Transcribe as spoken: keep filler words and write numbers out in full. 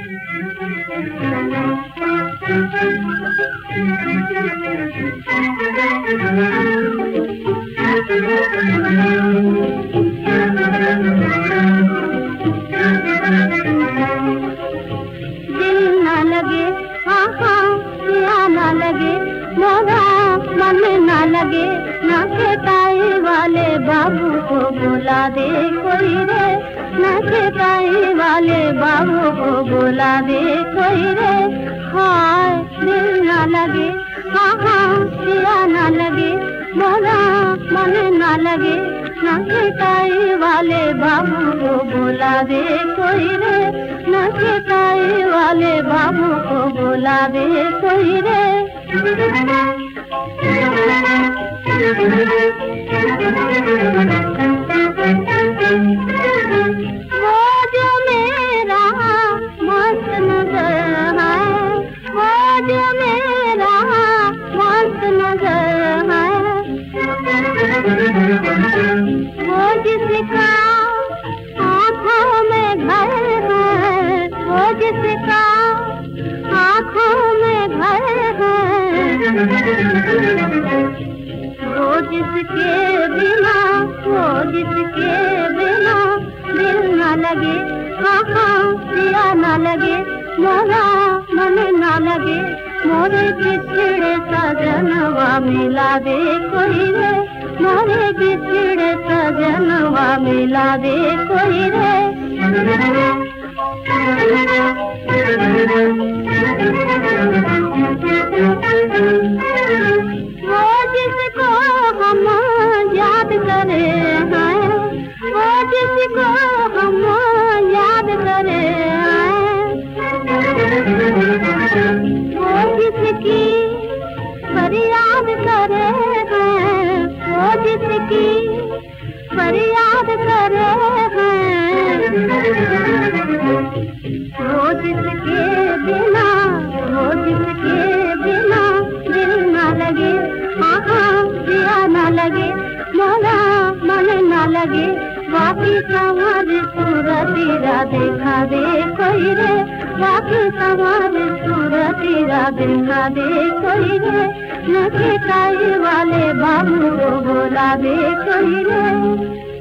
बाबू को बुला दे कोई रे, नचताई वाले बाबू को बुला दे कोई रे। हाय दिल ना लगे, हाँ हाँ पिया ना लगे, मोरा मन ना लगे, नचताई वाले बाबू को बुला दे कोई रे, नचताई वाले बाबू को बुला दे कोई रे। वो जो मेरा मस्त नजर है, वो जो मेरा मस्त नजर है, वो जिसका आँखों में घर है, वो जिसका आँखों में घर है, वो जिसके बिना, वो जिसके बिना दिल न लगे, हाँ हाँ पिया न लगे, मोरा मन न लगे, मोरे बिछड़े सजनवा मिला दे कोई रे, मोरे बिछड़े सजनवा मिला दे कोई रे। वो जिसको हम याद करे हैं, वो जिसको हम याद करे हैं, वो जिसकी फरियाद करे हैं, वो जिसकी फरियाद करे हैं, वो जिसके बिना, वो जिसके बिना दिल ना लगे, हाँ हाँ दिया ना लगे, मोरा मन ना लगे, वाकी सवार सूरतीरा देखा दे कोई रे, वाकी सवार सूरतीरा देखा दे कोई रे, नचताई वाले बाबू को बोला दे कोई रे।